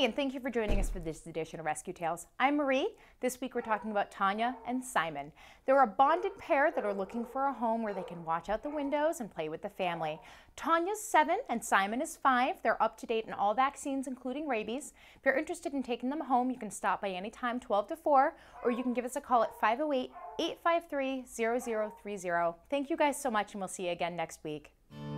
Hi, and thank you for joining us for this edition of Rescue Tales. I'm Marie. This week we're talking about Tanya and Simon. They're a bonded pair that are looking for a home where they can watch out the windows and play with the family. Tanya's 7 and Simon is 5. They're up to date in all vaccines, including rabies. If you're interested in taking them home, you can stop by anytime 12 to 4, or you can give us a call at 508-853-0030. Thank you guys so much, and we'll see you again next week.